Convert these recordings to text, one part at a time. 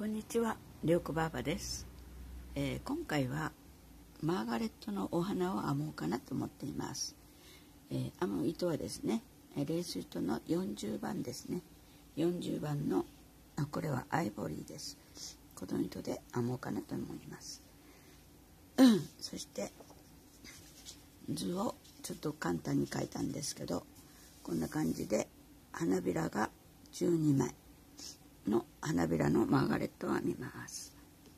こんにちは、りょうこばあばです。今回はマーガレットのお花を編もうかなと思っています。編む糸はですね、レース糸の40番ですね。40番のこれはアイボリーです。この糸で編もうかなと思います。そして図をちょっと簡単に描いたんですけど、こんな感じで花びらが12枚の花びらのマーガレットを編みます。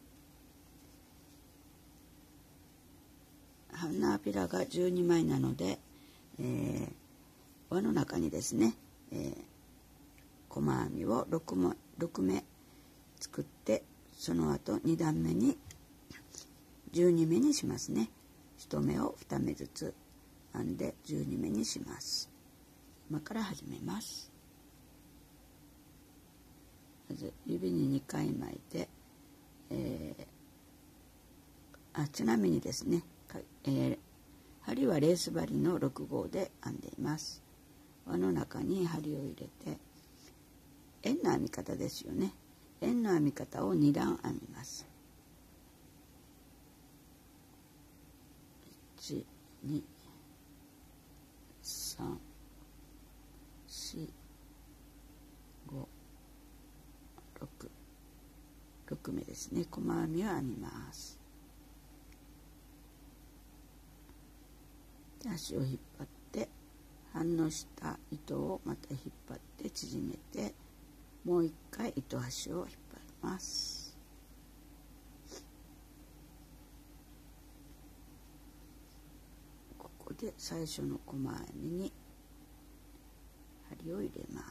花びらが12枚なので、輪の中にですね、細編みを6目作って、その後2段目に12目にしますね。1目を2目ずつ編んで12目にします。今から始めます。まず指に2回巻いて、ちなみにですね、針はレース針の6号で編んでいます。輪の中に針を入れて、円の編み方ですよね。円の編み方を2段編みます。1、2、3、4、5、6目ですね。細編みを編みます。足を引っ張って反応した糸をまた引っ張って縮めて、もう一回糸端を引っ張ります。ここで最初の細編みに針を入れます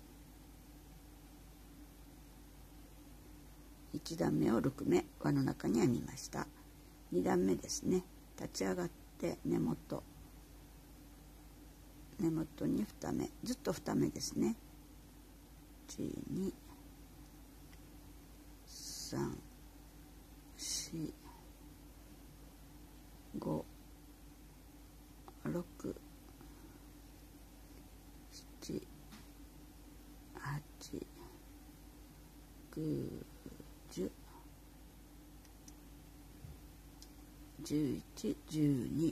。1段目を6目輪の中に編みました。2段目ですね、立ち上がって根元に2目、ずっと2目ですね。1、2、3、4、5、6、7、8、9、10、11、12、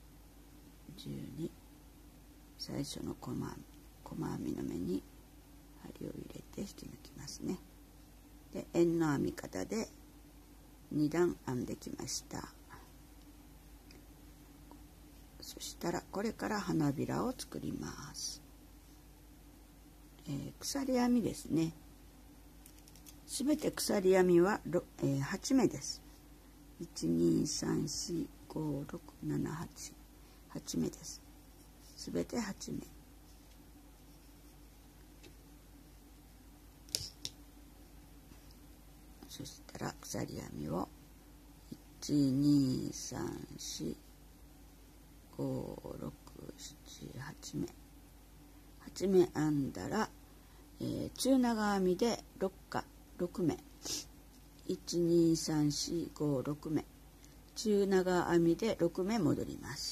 最初の細編みの目に針を入れて引き抜きますね。で、円の編み方で2段編んできました。そしたらこれから花びらを作ります。鎖編みですね。すべて鎖編みは8目です。1、2、3、4、5、6、7、8目です。すべて8目。そしたら鎖編みを1、2、3、4、5、6、7、8目。8目編んだら、中長編みで6目。1、2、3、4、5、6目。中長編みで6目戻ります。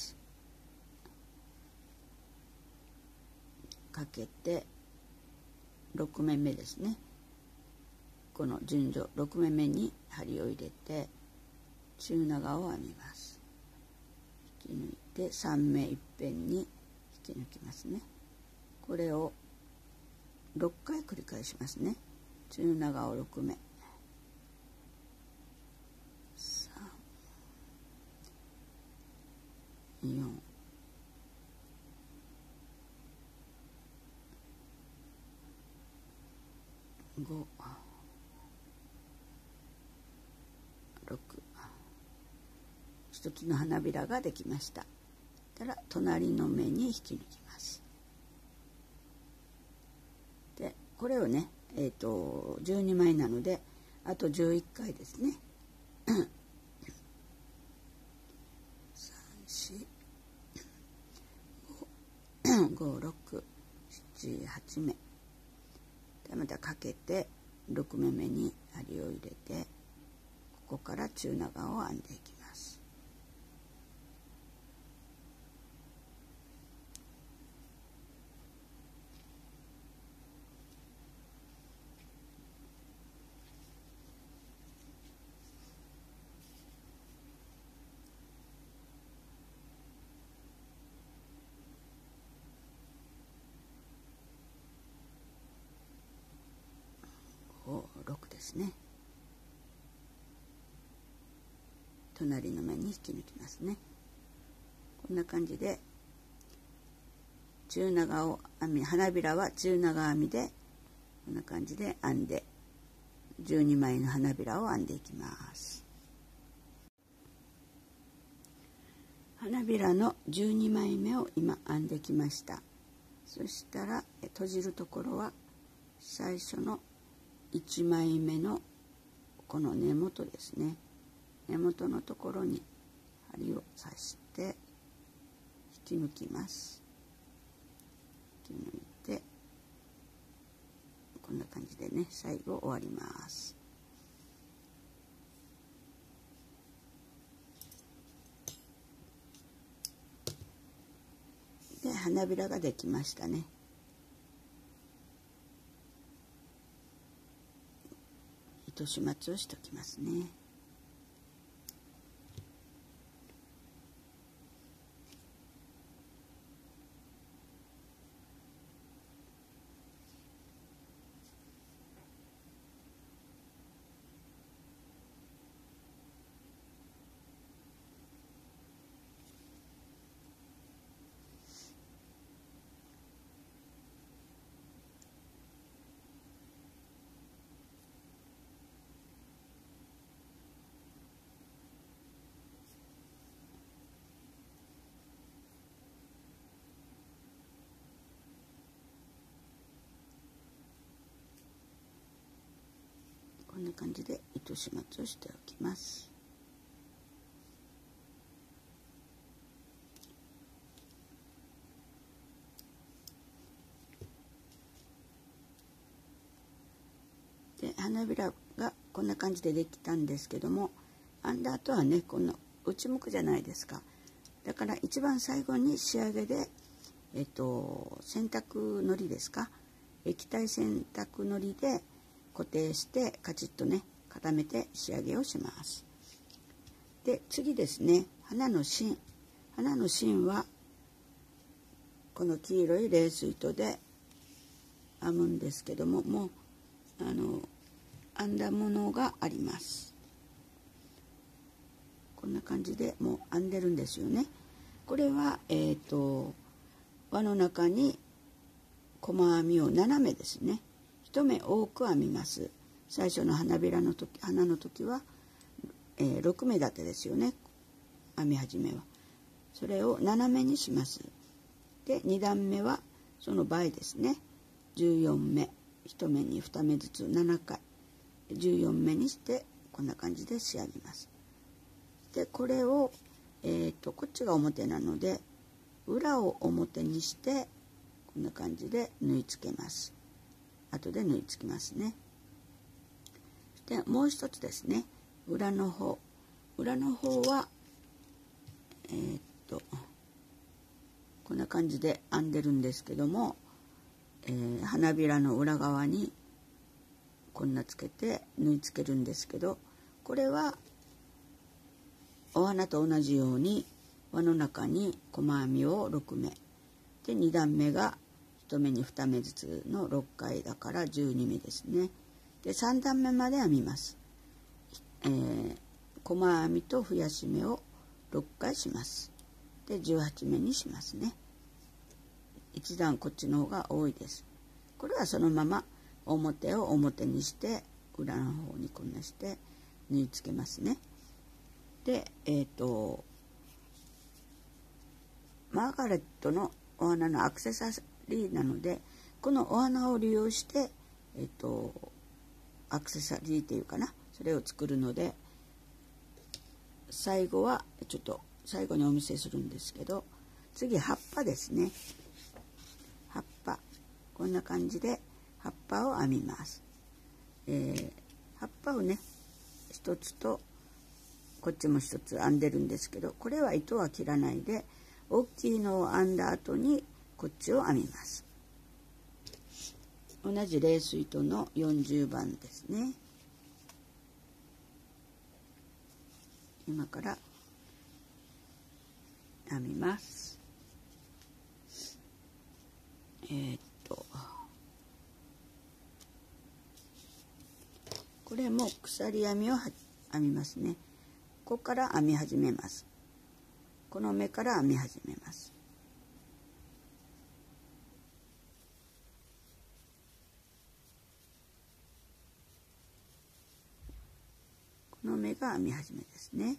かけて6目目ですね。この順序6目目に針を入れて中長を編みます。引き抜いて3目いっぺんに引き抜きますね。これを6回繰り返しますね。中長を6目、3、4、5、6、一つの花びらができました。たら隣の目に引き抜きます。で、これをね、12枚なのであと11回ですね。3、4、5、6、7、8目。またかけて6目目に針を入れて、ここから中長を編んでいきます。 ですね。隣の面に引き抜きますね。こんな感じで中長を編み、花びらは中長編みでこんな感じで編んで12枚の花びらを編んでいきます。花びらの12枚目を今編んできました。そしたら閉じるところは最初の1枚目のこの根元ですね。根元のところに針を刺して引き抜きます。引き抜いてこんな感じでね、最後終わります。で、花びらができましたね。糸始末をしておきますね。こんな感じで糸始末をしておきます。で、花びらがこんな感じでできたんですけども、編んだ後はね、この内向くじゃないですか。だから一番最後に仕上げで洗濯のりですか、液体洗濯のりで固定してカチッとね固めて仕上げをします。で、次ですね、花の芯はこの黄色いレース糸で編むんですけども、もう編んだものがあります。こんな感じでもう編んでるんですよね。これは輪の中に細編みを斜めですね、一目多く編みます。最初の花の時は、6目だけですよね、編み始めは。それを斜めにします。で、2段目はその倍ですね、14目、1目に2目ずつ7回14目にしてこんな感じで仕上げます。で、これを、こっちが表なので裏を表にしてこんな感じで縫い付けます。後で縫い付きますね。で、もう一つですね、裏の方はこんな感じで編んでるんですけども、花びらの裏側にこんなつけて縫い付けるんですけど、これはお花と同じように輪の中に細編みを6目で、2段目が1目に2目ずつの6回だから12目ですね。で、3段目まで編みます。細編みと増やし目を6回します。で、18目にしますね。1段こっちの方が多いです。これはそのまま表を表にして裏の方にこんなして縫い付けますね。で、マーガレットのお花のアクセサリーなので、このお花を利用してアクセサリーっていうかな、それを作るので、最後はちょっと最後にお見せするんですけど、次葉っぱですね。葉っぱ、こんな感じで葉っぱを編みます。葉っぱをね一つとこっちも一つ編んでるんですけど、これは糸は切らないで大きいのを編んだ後にこっちを編みます。同じレース糸の40番ですね。今から編みます。これも鎖編みを編みますね。ここから編み始めます。この目から編み始めます。この目が編み始めですね。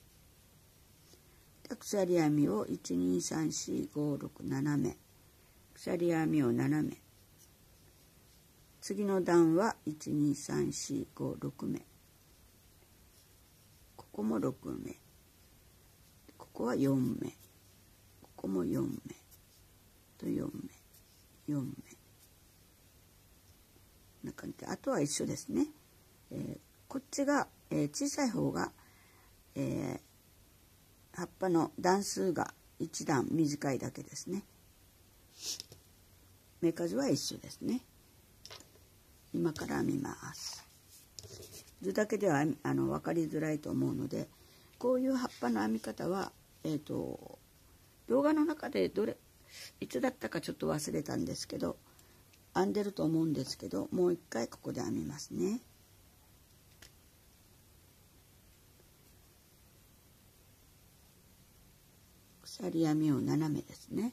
鎖編みを1234567目、鎖編みを7目、次の段は1234566目、ここも6目、ここは4目、ここも4目と4目、4目、こんな感じで、あとは一緒ですね。こっちが、小さい方が、葉っぱの段数が1段短いだけですね。目数は一緒ですね。今から編みます。図だけでは分かりづらいと思うので、こういう葉っぱの編み方は、動画の中でいつだったかちょっと忘れたんですけど、編んでると思うんですけど、もう一回ここで編みますね。鎖編みを7目ですね。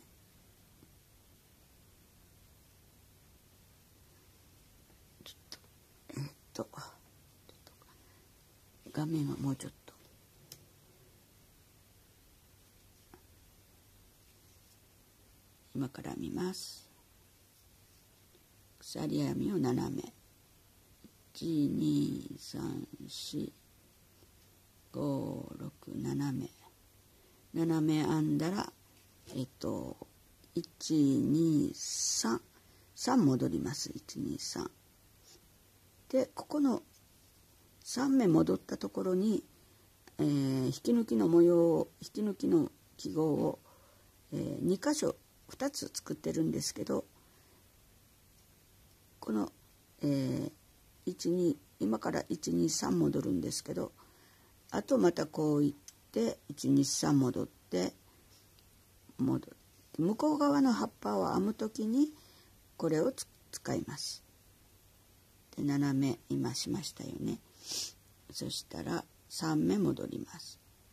ちょっと画面はもうちょっと今から編みます。鎖編みを7目、1234567目、7目編んだら123戻ります。123で、ここの3目戻ったところに、引き抜きの模様、引き抜きの記号を、2箇所2つ作ってるんですけど、この、今から123戻るんですけど、あとまたこういって123戻って向こう側の葉っぱを編むときにこれを使います。で、7目今しましたよね。そしたら3目戻ります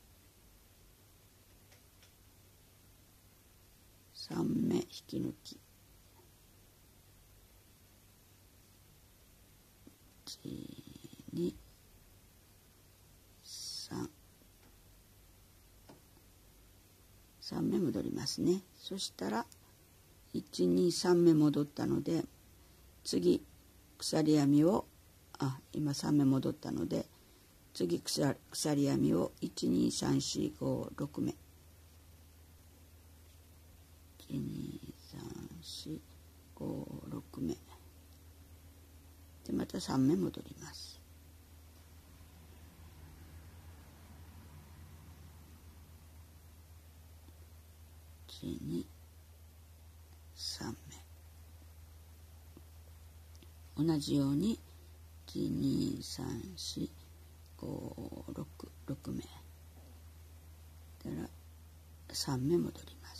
。3目引き抜き、1、2、3目戻りますね。そしたら1、2、3目戻ったので、次鎖編みを今3目戻ったので、次鎖編みを12345目、12345目で、また3目戻ります。1、2、3目、同じように1234566目から3目戻ります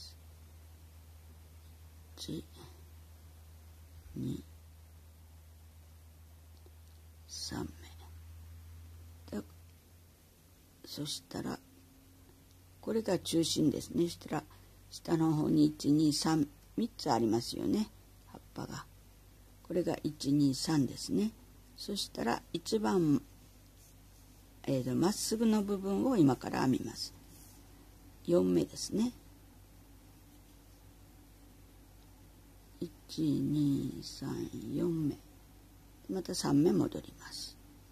。1、2、3目で、そしたらこれが中心ですね。そしたら下の方に123、3つありますよね、葉っぱが。これが123ですね。そしたら一番まっすぐの部分を今から編みます。4目ですね。123、4目、また3目戻ります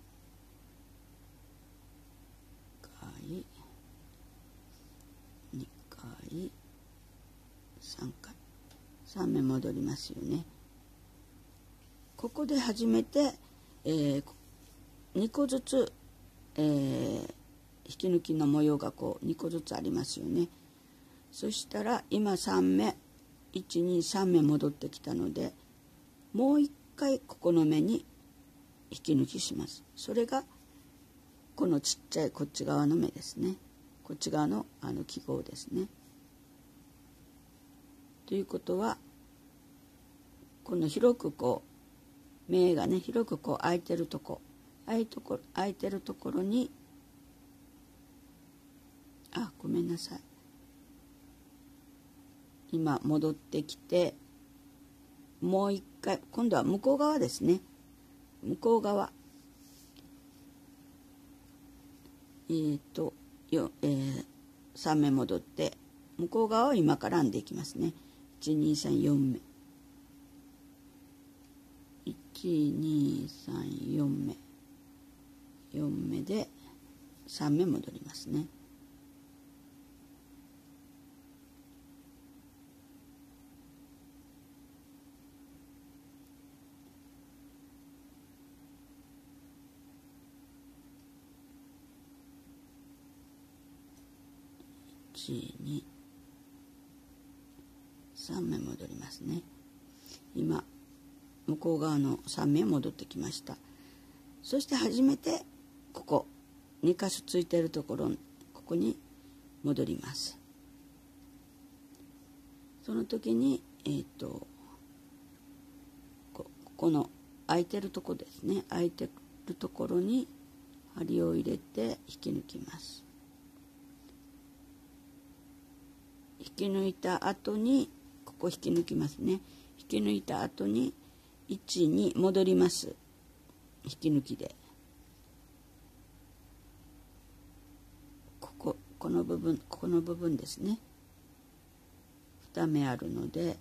。1回、2回、3回、3目戻りますよね。ここで初めて、2個ずつ、引き抜きの模様がこう2個ずつありますよね。そしたら今3目、123目戻ってきたので、もう一回ここの目に引き抜きします。それがこのちっちゃいこっち側の目ですね。こっち側の記号ですね。ということは、この広くこう目がね、広くこう開いてるとこ、 空いてるところに、ごめんなさい、今戻ってきて、もう一回今度は向こう側ですね。向こう側3目戻って、向こう側を今から編んでいきますね。1234目、1234目、4目で3目戻りますね。1、2、3目戻りますね。今向こう側の3目戻ってきました。そして初めてここ2箇所ついているところ、ここに戻ります。その時にここの空いてるところですね、空いてるところに針を入れて引き抜きます。引き抜いた後にここ引き抜きますね。引き抜いた後に位置に戻ります。引き抜きでこの部分ですね、2目あるので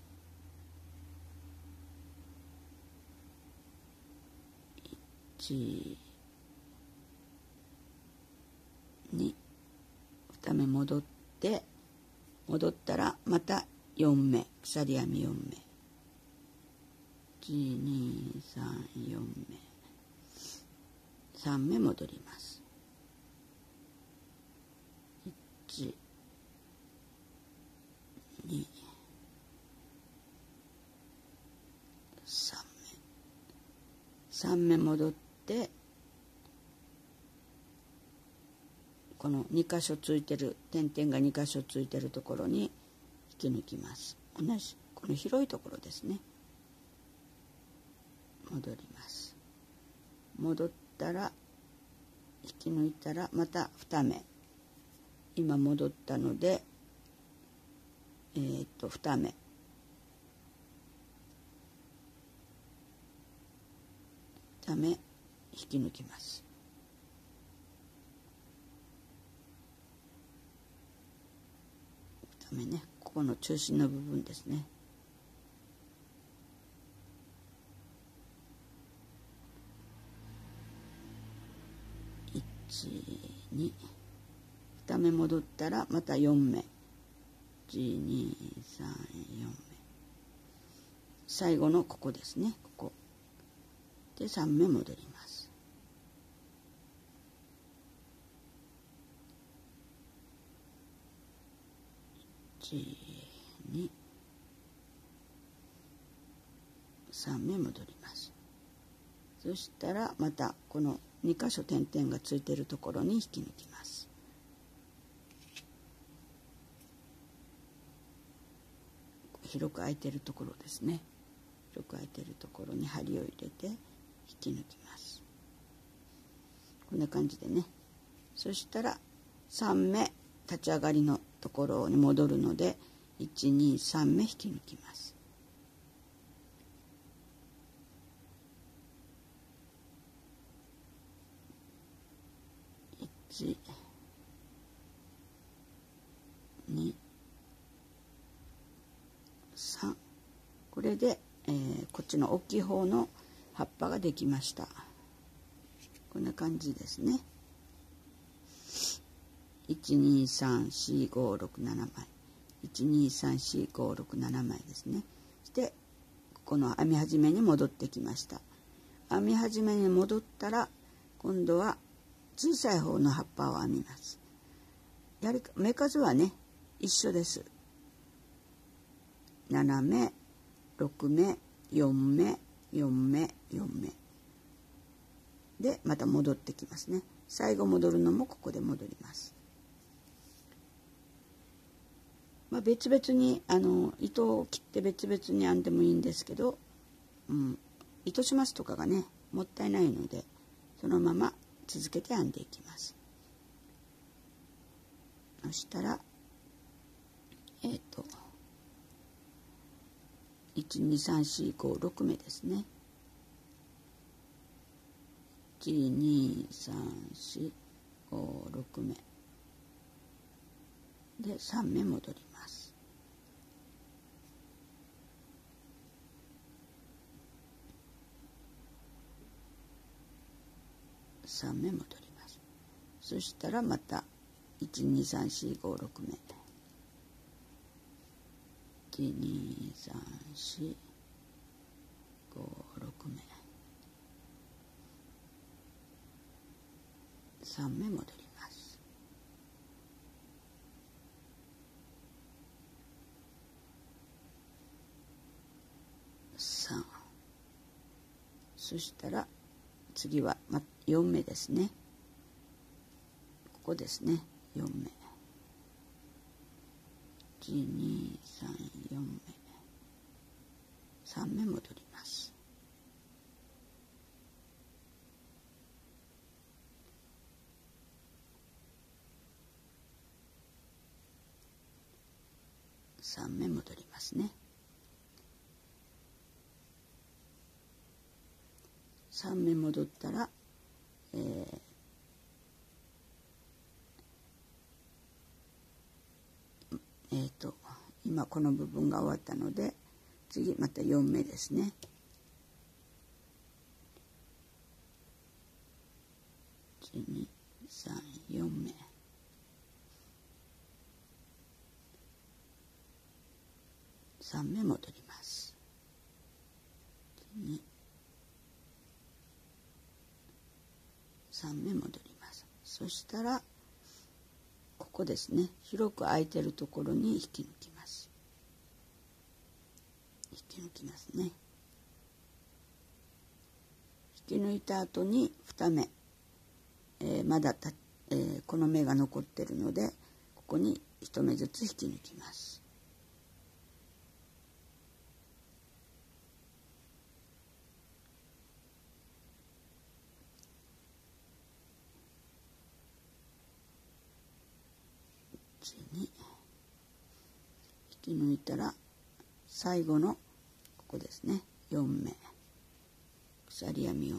1、2、2目戻ったらまた4目鎖編み4目、1、2、3、4目、3目戻ります。1、2、3目戻って、この2箇所ついてる点々が2箇所ついてるところに引き抜きます。同じこの広いところですね。戻ります。戻ったら引き抜いたらまた2目、今戻ったので2目、2目引き抜きます。2目ね、ここの中心の部分ですね。1、2、2目戻ったらまた4目、1、2、3、4目、最後のここですね、ここで3目戻ります。1、2、3目戻ります。そしたらまたこの2箇所点々がついているところに引き抜きます。広く空いているところですね。広く空いているところに針を入れて引き抜きます。こんな感じでね。そしたら3目立ち上がりのところに戻るので1、2、3目引き抜きます。1、2、3、これで、こっちの大きい方の葉っぱができました。こんな感じですね。1234567枚、1234567枚ですね。そしてこの編み始めに戻ってきました。編み始めに戻ったら今度は小さい方の葉っぱを編みます。目数はね一緒です。7目、6目、4目、4目、4目でまた戻ってきますね。最後戻るのもここで戻ります。別々に糸を切って別々に編んでもいいんですけど、糸始末とかがねもったいないのでそのまま続けて編んでいきます。そしたら12345目ですね。12345目で3目戻ります。3目戻ります。そしたらまた12345目12345目3目戻ります。3、そしたら次は4目ですね。ここですね、4目12345目3目戻ります。3目戻りますね。3目戻ったら、今この部分が終わったので、次また4目ですね。1、2、3、4目3目戻ります。2、3目戻ります。そしたらここですね、広く空いてるところに引き抜きます。引き抜きますね。引き抜いた後に2目、まだこの目が残ってるので、ここに1目ずつ引き抜きます。引き抜いたら最後のここですね、4目鎖編み4目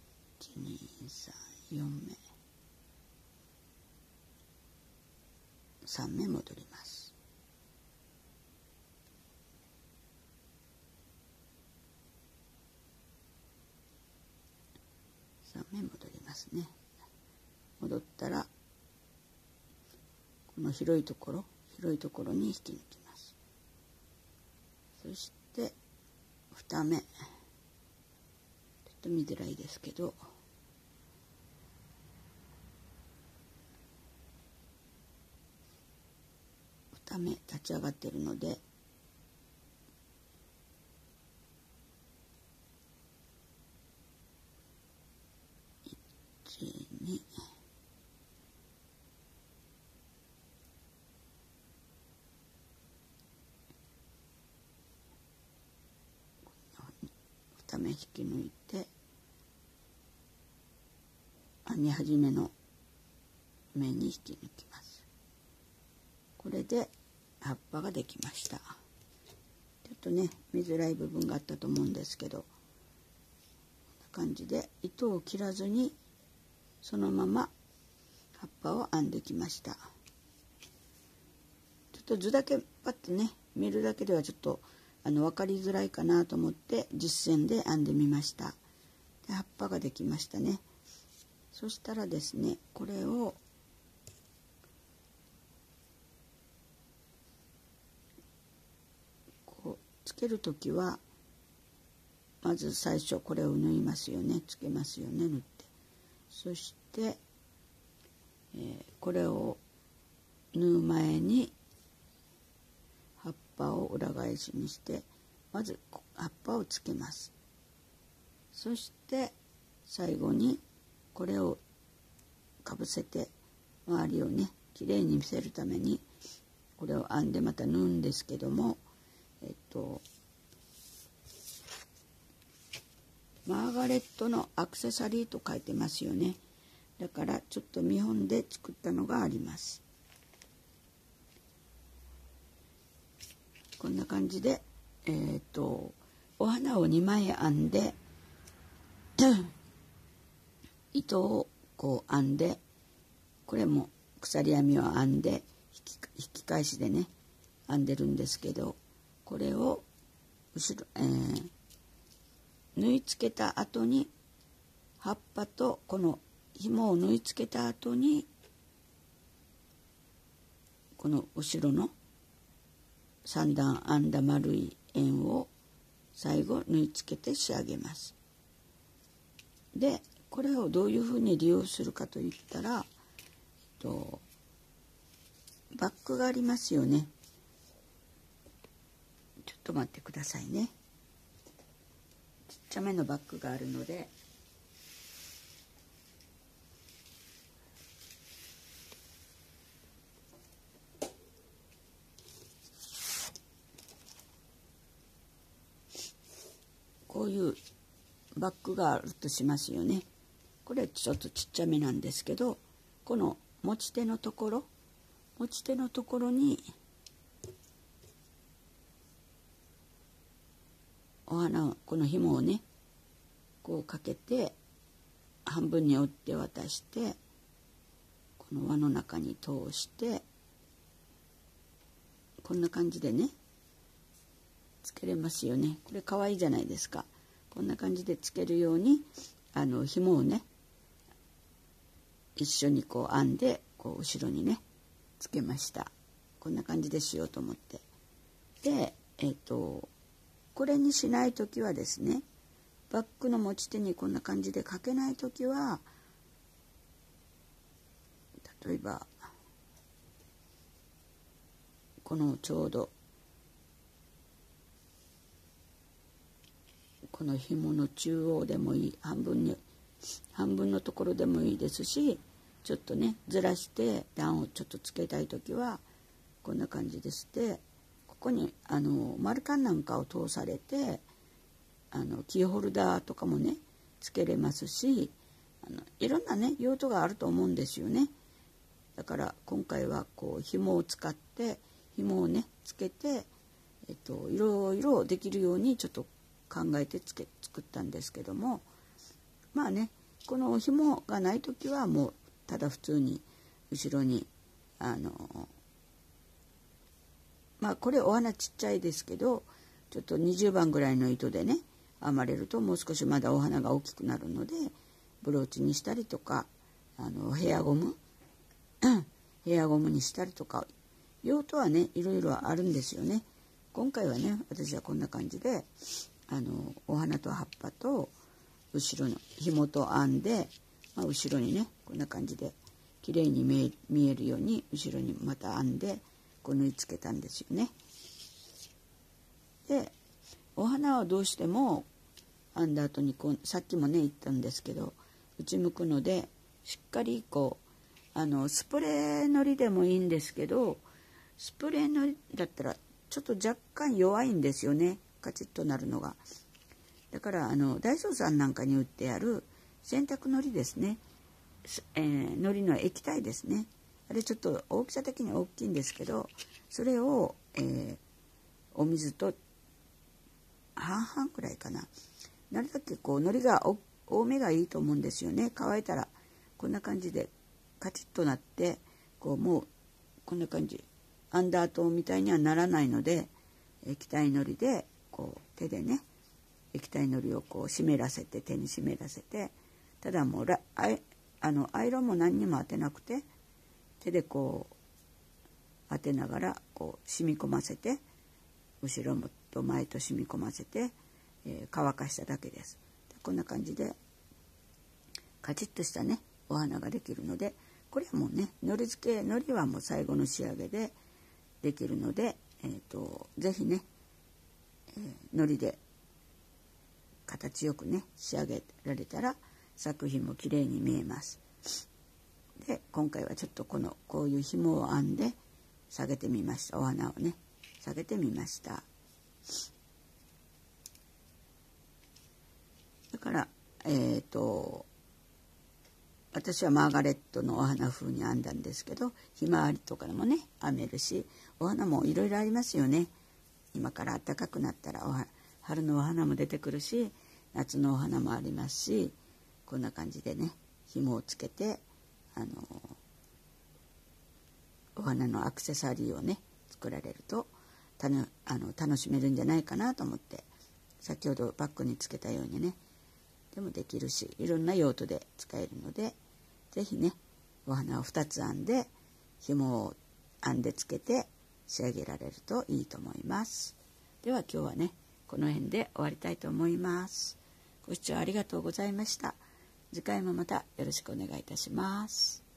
123、4目3目戻ります。3目戻りますね。戻ったらこの広いところに引き抜きます。そして2目、ちょっと見づらいですけど、2目立ち上がってるので、1、2、2目引き抜いて編み始めの目に引き抜きます。これで葉っぱができました。ちょっとね見づらい部分があったと思うんですけど、こんな感じで糸を切らずにそのまま葉っぱを編んできました。ちょっと図だけパッとね見るだけではちょっと分かりづらいかなと思って実践で編んでみました。で葉っぱができましたね。そしたらですね、これをこうつけるときはまず最初これを縫いますよね、つけますよね、縫って、そして、これを縫う前に葉っぱを裏返しにしてまず葉っぱをつけます。そして最後にこれをかぶせて周りをねきれいに見せるためにこれを編んでまた縫うんですマーガレットのアクセサリーと書いてますよね。だからちょっと見本で作ったのがあります。こんな感じでお花を2枚編んで糸をこう編んで、これも鎖編みを編んで引き返しでね編んでるんですけど、これを後ろ、縫い付けた後に葉っぱとこの紐を縫い付けた後にこの後ろの3段編んだ丸い円を最後縫い付けて仕上げます。でこれをどういうふうに利用するかといったら、バッグがありますよね。ちょっと待ってくださいね。ちっちゃめのバッグがあるので、こういうバッグがあるとしますよね。これちょっとちっちゃめなんですけど、この持ち手のところにお花をこの紐をねこうかけて半分に折って渡して、この輪の中に通してこんな感じでねつけれますよね。これかわいいじゃないですか。こんな感じでつけるように紐をね一緒にこう編んでこう後ろにねつけました。こんな感じでしようと思って、でこれにしない時はですね、バッグの持ち手にこんな感じでかけない時は、例えばこのちょうどこの紐の中央でもいい、半分のところでもいいですし、ちょっとねずらして段をちょっとつけたい時はこんな感じでして、ここに丸カンなんかを通されてキーホルダーとかもねつけれますし、いろんなね用途があると思うんですよね。だから今回はこう紐を使って紐をねつけて、いろいろできるようにちょっと考えて作ったんですけども、まあねこの紐がない時はもうただ普通に後ろにまあこれお花ちっちゃいですけど、ちょっと20番ぐらいの糸でね編まれるともう少しまだお花が大きくなるので、ブローチにしたりとかヘアゴムにしたりとか、用途はねいろいろあるんですよね。今回はね私はこんな感じでお花と葉っぱと後ろの紐と編んで、後ろにねこんな感じで綺麗に見えるように後ろにまた編んでこう縫い付けたんですよね。でお花はどうしても編んだ後にさっきもね言ったんですけど内向くので、しっかりこうスプレーのりでもいいんですけど、スプレーのりだったらちょっと若干弱いんですよね、カチッとなるのが。だからダイソーさんなんかに売ってある洗濯のりですね、のりの液体ですね、あれちょっと大きさ的に大きいんですけど、それを、お水と半々くらいかな、なるだけこうのりが多めがいいと思うんですよね。乾いたらこんな感じでカチッとなってこうもうこんな感じ編んだ後みたいにはならないので、液体のりでこう手でね液体のりをこう湿らせて、手に湿らせて、ただもうアイロンも何にも当てなくて手でこう当てながらこう染み込ませて、後ろと前と染み込ませて、乾かしただけです。こんな感じでカチッとしたねお花ができるので、これはもうねのりはもう最後の仕上げでできるので、ぜひね、のりで形よくね仕上げられたら作品も綺麗に見えます。で今回はちょっとこういう紐を編んで下げてみました。お花をね下げてみました。 から、私はマーガレットのお花風に編んだんですけど、ひまわりとかもね編めるし、お花もいろいろありますよね。今から暖かくなったら春のお花も出てくるし、夏のお花もありますし、こんな感じでね紐をつけてお花のアクセサリーをね作られると楽しめるんじゃないかなと思って、先ほどバッグにつけたようにねでもできるし、いろんな用途で使えるので、ぜひねお花を2つ編んで紐を編んでつけて仕上げられるといいと思います。では今日はねこの辺で終わりたいと思います。ご視聴ありがとうございました。次回もまたよろしくお願いいたします。